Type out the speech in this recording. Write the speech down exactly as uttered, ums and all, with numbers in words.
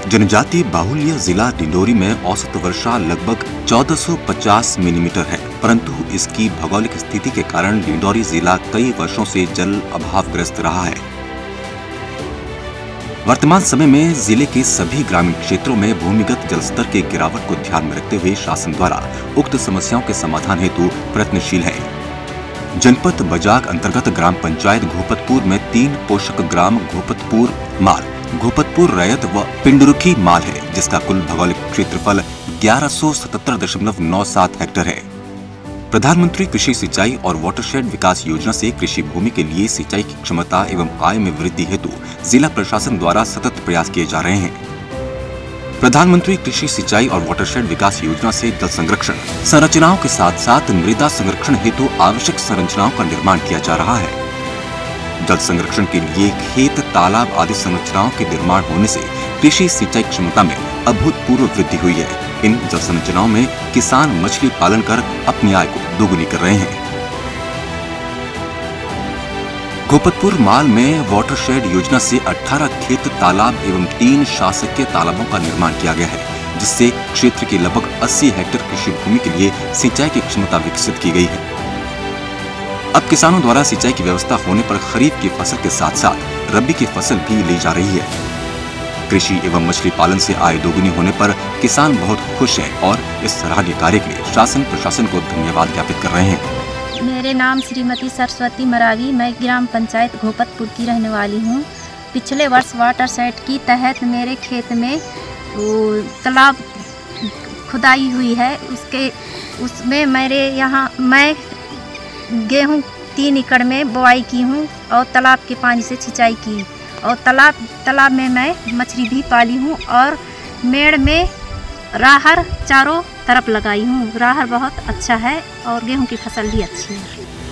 जनजातीय बाहुल्य जिला डिंडोरी में औसत वर्षा लगभग चौदह सौ पचास मिलीमीटर है, परंतु इसकी भौगोलिक स्थिति के कारण डिंडोरी जिला कई वर्षों से जल अभावग्रस्त रहा है। वर्तमान समय में जिले के सभी ग्रामीण क्षेत्रों में भूमिगत जलस्तर के गिरावट को ध्यान में रखते हुए शासन द्वारा उक्त समस्याओं के समाधान हेतु प्रयत्नशील है। जनपद बजाग अंतर्गत ग्राम पंचायत घोपतपुर में तीन पोषक ग्राम घोपतपुर माल, घोपतपुर रैयत व पिंडरुखी माल है, जिसका कुल भौगोलिक क्षेत्रफल ग्यारह सौ सतहत्तर दशमलव नौ सात हेक्टेयर है। प्रधानमंत्री कृषि सिंचाई और वाटरशेड विकास योजना से कृषि भूमि के लिए सिंचाई की क्षमता एवं आय में वृद्धि हेतु जिला प्रशासन द्वारा सतत प्रयास किए जा रहे हैं। प्रधानमंत्री कृषि सिंचाई और वाटरशेड विकास योजना से जल संरक्षण संरचनाओं के साथ साथ मृदा संरक्षण हेतु आवश्यक संरचनाओं का निर्माण किया जा रहा है। जल संरक्षण के लिए खेत, तालाब आदि संरचनाओं के निर्माण होने से कृषि सिंचाई क्षमता में अभूतपूर्व वृद्धि हुई है। इन जल संरचनाओं में किसान मछली पालन कर अपनी आय को दोगुनी कर रहे हैं। घोपतपुर माल में वाटरशेड योजना से अठारह खेत तालाब एवं तीन शासकीय तालाबों का निर्माण किया गया है, जिससे क्षेत्र की लगभग अस्सी हेक्टेयर कृषि भूमि के लिए सिंचाई की क्षमता विकसित की गई है। अब किसानों द्वारा सिंचाई की व्यवस्था होने पर खरीफ की फसल के साथ साथ रबी की फसल भी ली जा रही है। कृषि एवं मछली पालन से आय दोगुनी होने पर किसान बहुत खुश हैं और इस सराहनीय कार्य के लिए शासन प्रशासन को धन्यवाद ज्ञापित कर रहे हैं। मेरे नाम श्रीमती सरस्वती मरावी, मैं ग्राम पंचायत घोपतपुर की रहने वाली हूँ। पिछले वर्ष वाटरशेड की तहत मेरे खेत में तालाब खुदाई हुई है। उसके उसमें मेरे यहाँ मैं गेहूँ तीन एकड़ में बुआई की हूँ और तालाब के पानी से सिंचाई की और तालाब तालाब में मैं मछली भी पाली हूँ और मेड़ में राहर चारों तरफ लगाई हूँ। राहर बहुत अच्छा है और गेहूं की फसल भी अच्छी है।